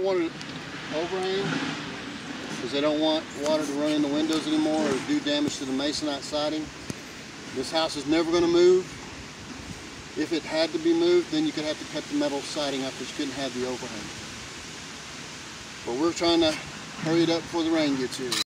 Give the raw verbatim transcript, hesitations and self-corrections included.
wanted overhang because they don't want water to run in the windows anymore or do damage to the masonite siding. This house is never going to move. If it had to be moved, then you could have to cut the metal siding up because you couldn't have the overhang. But we're trying to hurry it up before the rain gets here.